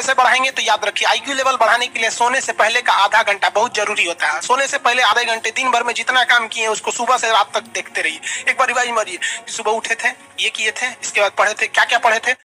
कैसे बढ़ाएंगे, तो याद रखिए आईक्यू लेवल बढ़ाने के लिए सोने से पहले का आधा घंटा बहुत जरूरी होता है। सोने से पहले आधे घंटे दिन भर में जितना काम किए उसको सुबह से रात तक देखते रहिए। एक बार रिवाइज मारिए, सुबह उठे थे, ये किए थे, इसके बाद पढ़े थे, क्या क्या पढ़े थे,